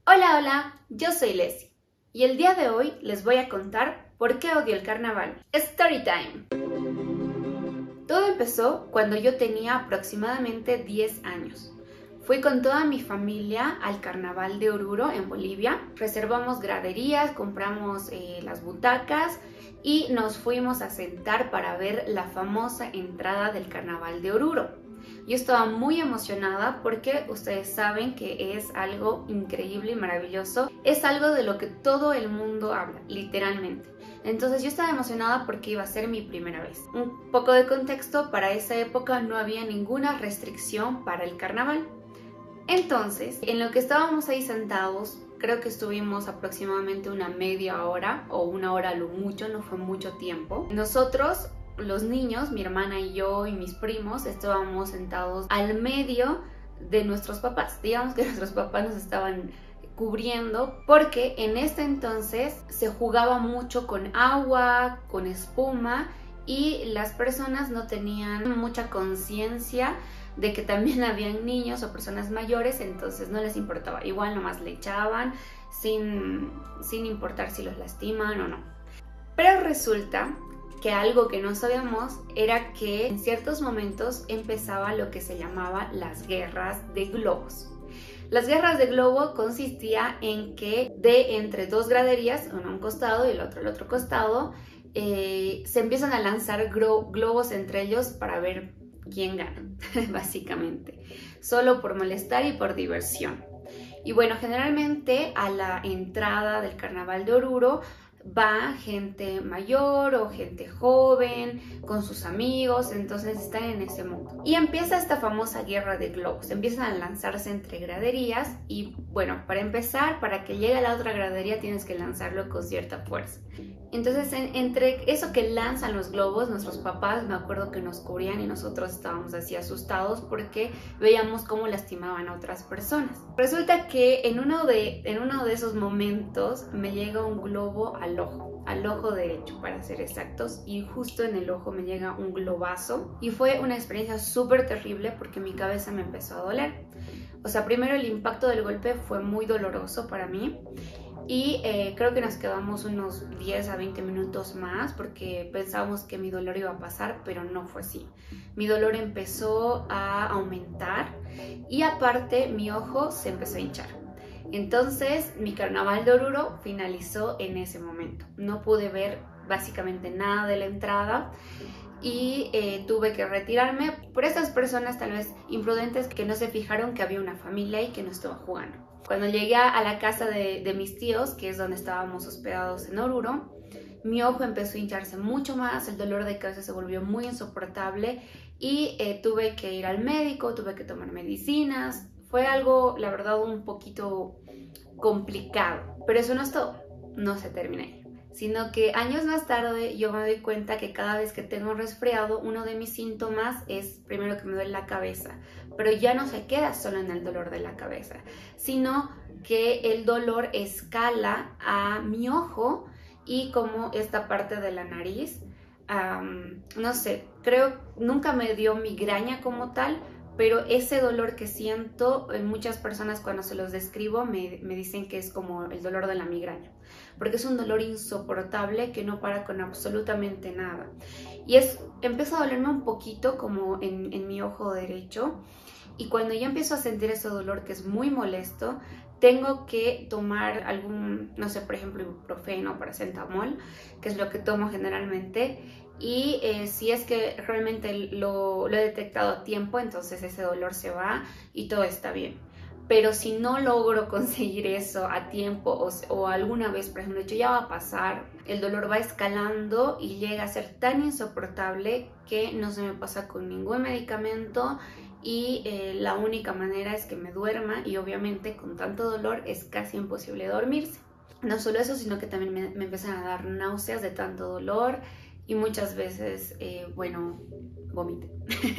Hola, hola, yo soy Leslie y el día de hoy les voy a contar por qué odio el carnaval. Story time. Todo empezó cuando yo tenía aproximadamente 10 años. Fui con toda mi familia al carnaval de Oruro en Bolivia. Reservamos graderías, compramos las butacas y nos fuimos a sentar para ver la famosa entrada del carnaval de Oruro. Yo estaba muy emocionada porque ustedes saben que es algo increíble y maravilloso. Es algo de lo que todo el mundo habla, literalmente. Entonces yo estaba emocionada porque iba a ser mi primera vez. Un poco de contexto, para esa época no había ninguna restricción para el carnaval. Entonces, en lo que estábamos ahí sentados, creo que estuvimos aproximadamente una media hora o una hora a lo mucho, no fue mucho tiempo. Nosotros, los niños, mi hermana y yo y mis primos, estábamos sentados al medio de nuestros papás. Digamos que nuestros papás nos estaban cubriendo porque en este entonces se jugaba mucho con agua, con espuma y las personas no tenían mucha conciencia de que también habían niños o personas mayores, entonces no les importaba. Igual nomás le echaban sin importar si los lastiman o no. Pero resulta que algo que no sabíamos era que en ciertos momentos empezaba lo que se llamaba las guerras de globos. Las guerras de globo consistía en que de entre dos graderías, uno a un costado y el otro al otro costado, se empiezan a lanzar globos entre ellos para ver quién gana, básicamente, solo por molestar y por diversión. Y bueno, generalmente a la entrada del carnaval de Oruro va gente mayor o gente joven con sus amigos, entonces están en ese mundo. Y empieza esta famosa guerra de globos, empiezan a lanzarse entre graderías y bueno, para empezar, para que llegue a la otra gradería tienes que lanzarlo con cierta fuerza. Entonces, entre eso que lanzan los globos, nuestros papás, me acuerdo que nos cubrían y nosotros estábamos así asustados porque veíamos cómo lastimaban a otras personas. Resulta que en uno de esos momentos me llega un globo al ojo derecho para ser exactos, y justo en el ojo me llega un globazo y fue una experiencia súper terrible porque mi cabeza me empezó a doler. O sea, primero el impacto del golpe fue muy doloroso para mí. Y creo que nos quedamos unos 10 a 20 minutos más porque pensábamos que mi dolor iba a pasar, pero no fue así. Mi dolor empezó a aumentar y aparte mi ojo se empezó a hinchar. Entonces mi carnaval de Oruro finalizó en ese momento. No pude ver básicamente nada de la entrada y tuve que retirarme por estas personas tal vez imprudentes que no se fijaron que había una familia y que no estaba jugando. Cuando llegué a la casa de mis tíos, que es donde estábamos hospedados en Oruro, mi ojo empezó a hincharse mucho más, el dolor de cabeza se volvió muy insoportable y tuve que ir al médico, tuve que tomar medicinas. Fue algo, la verdad, un poquito complicado, pero eso no es todo, no se termina ahí. Sino que años más tarde yo me doy cuenta que cada vez que tengo un resfriado, uno de mis síntomas es primero que me duele la cabeza, pero ya no se queda solo en el dolor de la cabeza, sino que el dolor escala a mi ojo y como esta parte de la nariz, no sé, creo nunca me dio migraña como tal, pero ese dolor que siento, muchas personas cuando se los describo me dicen que es como el dolor de la migraña, porque es un dolor insoportable que no para con absolutamente nada. Y empieza a dolerme un poquito como en mi ojo derecho, y cuando ya empiezo a sentir ese dolor que es muy molesto, tengo que tomar algún, no sé, por ejemplo, ibuprofeno o paracetamol, que es lo que tomo generalmente. Y si es que realmente lo he detectado a tiempo, entonces ese dolor se va y todo está bien. Pero si no logro conseguir eso a tiempo o alguna vez, por ejemplo, ya va a pasar, el dolor va escalando y llega a ser tan insoportable que no se me pasa con ningún medicamento y la única manera es que me duerma y obviamente con tanto dolor es casi imposible dormirse. No solo eso, sino que también me empiezan a dar náuseas de tanto dolor y muchas veces, bueno, vomité.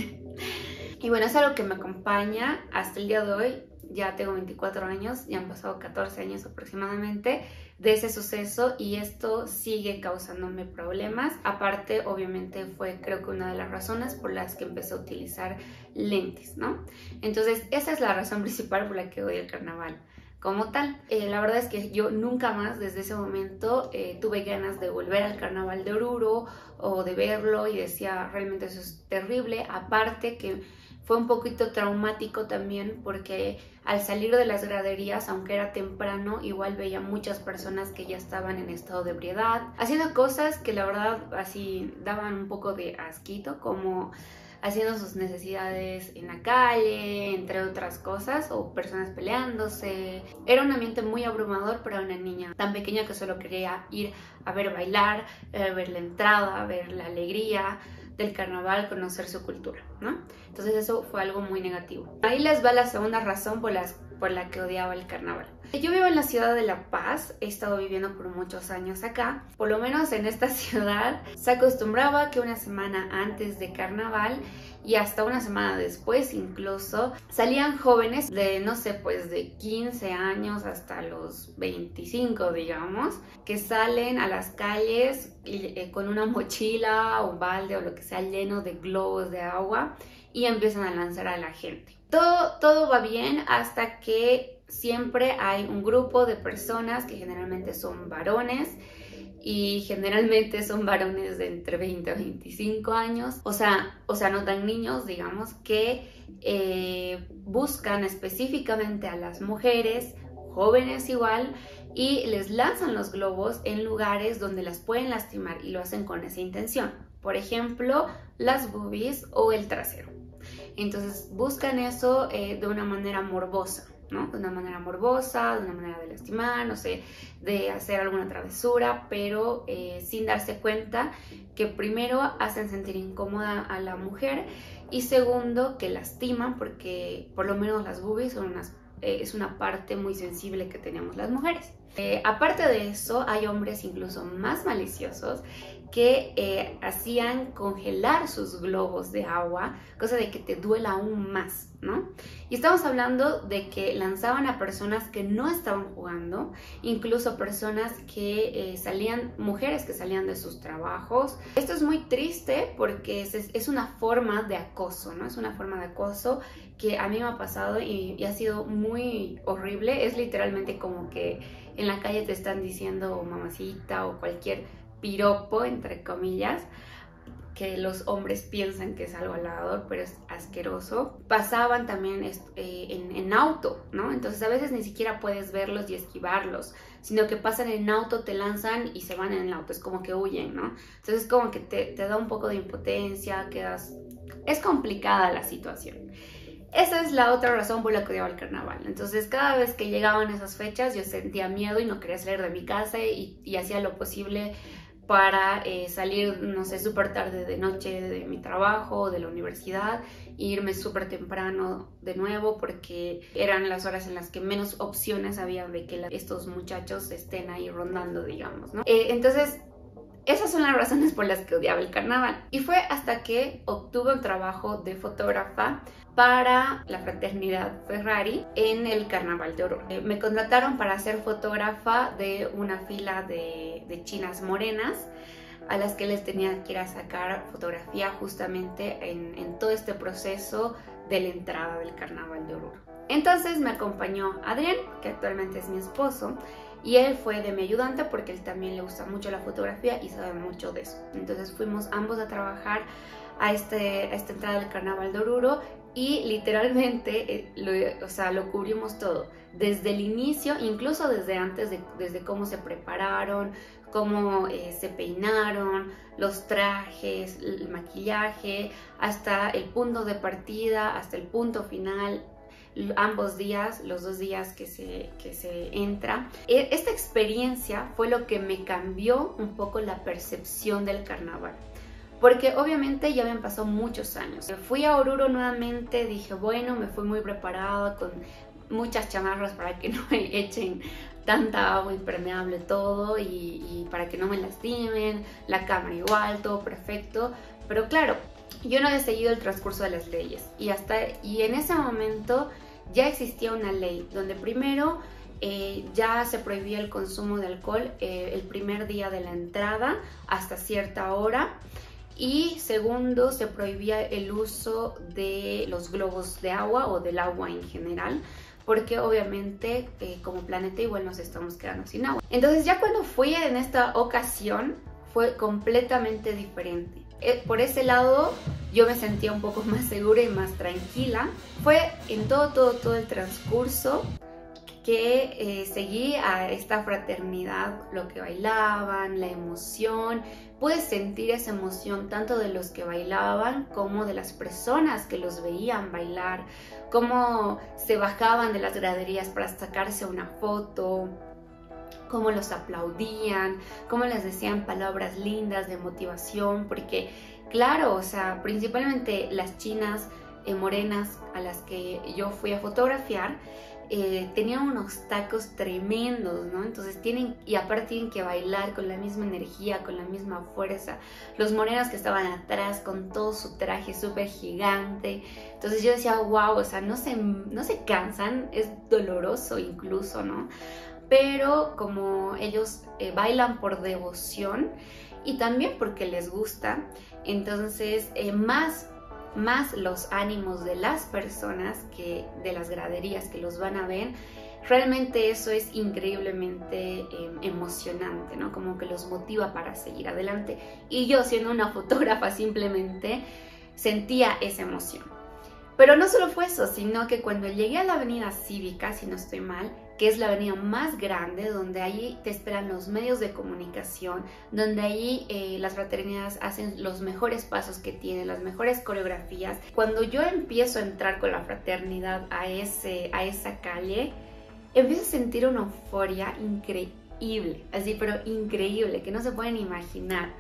Y bueno, es algo que me acompaña hasta el día de hoy. Ya tengo 24 años, ya han pasado 14 años aproximadamente de ese suceso y esto sigue causándome problemas. Aparte, obviamente fue creo que una de las razones por las que empecé a utilizar lentes, ¿no? Entonces, esa es la razón principal por la que odio el carnaval. como tal. La verdad es que yo nunca más desde ese momento tuve ganas de volver al Carnaval de Oruro o de verlo, y decía, realmente eso es terrible. Aparte que fue un poquito traumático también, porque al salir de las graderías, aunque era temprano, igual veía muchas personas que ya estaban en estado de ebriedad, haciendo cosas que la verdad así daban un poco de asquito, como haciendo sus necesidades en la calle, entre otras cosas, o personas peleándose. Era un ambiente muy abrumador para una niña tan pequeña que solo quería ir a ver bailar, ver la entrada, ver la alegría del carnaval, conocer su cultura, ¿no? Entonces eso fue algo muy negativo. Ahí les va la segunda razón por la que odiaba el carnaval. Yo vivo en la ciudad de La Paz, he estado viviendo por muchos años acá. Por lo menos en esta ciudad se acostumbraba que una semana antes de carnaval y hasta una semana después incluso salían jóvenes de, no sé, pues de 15 años hasta los 25, digamos, que salen a las calles con una mochila o un balde o lo que sea lleno de globos de agua y empiezan a lanzar a la gente. Todo va bien hasta que siempre hay un grupo de personas que generalmente son varones, y generalmente son varones de entre 20 a 25 años, o sea no tan niños, digamos, que buscan específicamente a las mujeres, jóvenes igual, y les lanzan los globos en lugares donde las pueden lastimar, y lo hacen con esa intención. Por ejemplo, las boobies o el trasero. Entonces buscan eso de una manera morbosa, ¿no? De una manera morbosa, de una manera de lastimar, no sé, de hacer alguna travesura, pero sin darse cuenta que primero hacen sentir incómoda a la mujer, y segundo que lastiman, porque por lo menos las boobies son es una parte muy sensible que tenemos las mujeres. Aparte de eso, hay hombres incluso más maliciosos que hacían congelar sus globos de agua, cosa de que te duela aún más, ¿no? Y estamos hablando de que lanzaban a personas que no estaban jugando, incluso personas que mujeres que salían de sus trabajos. Esto es muy triste porque es una forma de acoso, ¿no? Es una forma de acoso que a mí me ha pasado y ha sido muy horrible. Es literalmente como que en la calle te están diciendo mamacita o cualquier piropo, entre comillas, que los hombres piensan que es algo halagador, pero es asqueroso. Pasaban también en auto, ¿no? Entonces a veces ni siquiera puedes verlos y esquivarlos, sino que pasan en auto, te lanzan y se van en el auto, es como que huyen, ¿no? Entonces es como que te da un poco de impotencia, es complicada la situación. Esa es la otra razón por la que odiaba el carnaval. Entonces cada vez que llegaban esas fechas yo sentía miedo y no quería salir de mi casa, y hacía lo posible para salir, no sé, súper tarde de noche de mi trabajo, de la universidad, e irme súper temprano de nuevo, porque eran las horas en las que menos opciones había de que estos muchachos estén ahí rondando, digamos, ¿no? Entonces esas son las razones por las que odiaba el carnaval. Y fue hasta que obtuve un trabajo de fotógrafa para la fraternidad Ferrari en el Carnaval de Oruro. Me contrataron para ser fotógrafa de una fila de chinas morenas a las que les tenía que ir a sacar fotografía justamente en todo este proceso de la entrada del Carnaval de Oruro. Entonces me acompañó Adrián, que actualmente es mi esposo, y él fue de mi ayudante porque él también le gusta mucho la fotografía y sabe mucho de eso. Entonces fuimos ambos a trabajar a esta entrada del Carnaval de Oruro, y literalmente lo cubrimos todo, desde el inicio, incluso desde antes, desde cómo se prepararon, cómo se peinaron, los trajes, el maquillaje, hasta el punto de partida, hasta el punto final. Ambos días, los 2 días que se entra. Esta experiencia fue lo que me cambió un poco la percepción del carnaval, porque obviamente ya habían pasado muchos años. Fui a Oruro nuevamente, dije bueno, me fui muy preparada con muchas chamarras para que no me echen tanta agua impermeable todo, y para que no me lastimen, la cámara igual, todo perfecto. Pero claro, yo no había seguido el transcurso de las leyes, y en ese momento ya existía una ley donde primero ya se prohibía el consumo de alcohol el primer día de la entrada hasta cierta hora, y segundo se prohibía el uso de los globos de agua o del agua en general, porque obviamente como planeta igual nos estamos quedando sin agua. Entonces ya cuando fui en esta ocasión fue completamente diferente. Por ese lado yo me sentía un poco más segura y más tranquila. Fue en todo el transcurso que seguí a esta fraternidad, lo que bailaban, la emoción. Pude sentir esa emoción tanto de los que bailaban como de las personas que los veían bailar, cómo se bajaban de las graderías para sacarse una foto, cómo los aplaudían, cómo les decían palabras lindas de motivación, porque claro, o sea, principalmente las chinas morenas a las que yo fui a fotografiar, tenían unos tacos tremendos, ¿no? Entonces y aparte tienen que bailar con la misma energía, con la misma fuerza. Los morenos que estaban atrás con todo su traje súper gigante. Entonces yo decía, wow, o sea, no se cansan, es doloroso incluso, ¿no? Pero como ellos bailan por devoción y también porque les gusta, entonces más los ánimos de las personas de las graderías que los van a ver, realmente eso es increíblemente emocionante, ¿no? Como que los motiva para seguir adelante. Y yo, siendo una fotógrafa, simplemente sentía esa emoción. Pero no solo fue eso, sino que cuando llegué a la avenida Cívica, si no estoy mal, que es la avenida más grande, donde allí te esperan los medios de comunicación, donde allí las fraternidades hacen los mejores pasos que tienen, las mejores coreografías. Cuando yo empiezo a entrar con la fraternidad a esa calle, empiezo a sentir una euforia increíble, así, pero increíble, que no se pueden imaginar.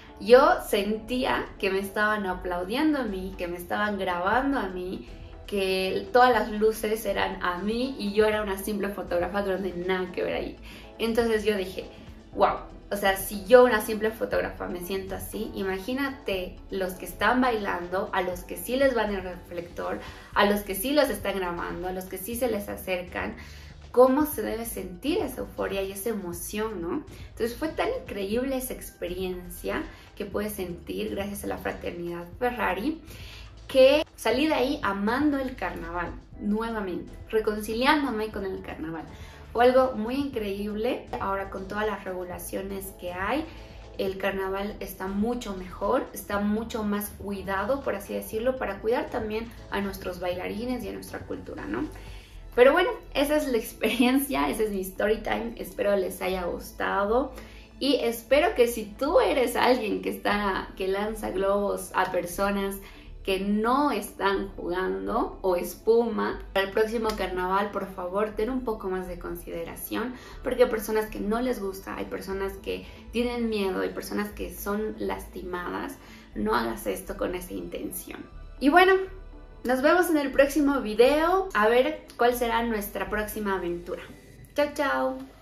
Yo sentía que me estaban aplaudiendo a mí, que me estaban grabando a mí, que todas las luces eran a mí y yo era una simple fotógrafa que no tenía nada que ver ahí. Entonces yo dije, wow, o sea, si yo, una simple fotógrafa, me siento así, imagínate los que están bailando, a los que sí les van el reflector, a los que sí los están grabando, a los que sí se les acercan, cómo se debe sentir esa euforia y esa emoción, ¿no? Entonces fue tan increíble esa experiencia que pude sentir gracias a la fraternidad Ferrari, que salí de ahí amando el carnaval nuevamente, reconciliándome con el carnaval. Fue algo muy increíble. Ahora, con todas las regulaciones que hay, el carnaval está mucho mejor, está mucho más cuidado, por así decirlo, para cuidar también a nuestros bailarines y a nuestra cultura, ¿no? Pero bueno, esa es la experiencia, ese es mi story time. Espero les haya gustado y espero que si tú eres alguien que lanza globos a personas que no están jugando o espuma, para el próximo carnaval, por favor, ten un poco más de consideración, porque hay personas que no les gusta, hay personas que tienen miedo, hay personas que son lastimadas. No hagas esto con esa intención. Y bueno, nos vemos en el próximo video, a ver cuál será nuestra próxima aventura. Chao, chao.